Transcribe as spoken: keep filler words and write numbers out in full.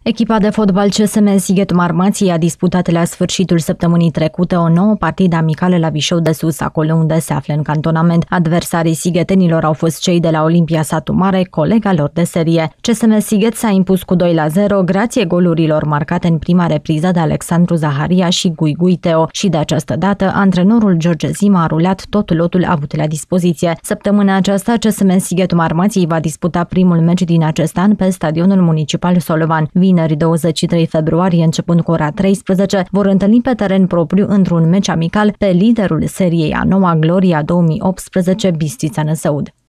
Echipa de fotbal C S M Sighetul Marmației a disputat la sfârșitul săptămânii trecute o nouă partidă amicală la Vișeu de Sus, acolo unde se află în cantonament. Adversarii sighetenilor au fost cei de la Olimpia Satu Mare, colega lor de serie. C S M Sighet s-a impus cu doi la zero grație golurilor marcate în prima repriză de Alexandru Zaharia și Gui Gui Teo și de această dată antrenorul George Zima a rulat tot lotul avut la dispoziție. Săptămâna aceasta C S M Sighetul Marmației va disputa primul meci din acest an pe stadionul municipal Solovan. Vineri douăzeci și trei februarie, începând cu ora treisprezece, vor întâlni pe teren propriu într-un meci amical pe liderul seriei a noua Gloria două mii optsprezece, Bistrița Năsăud.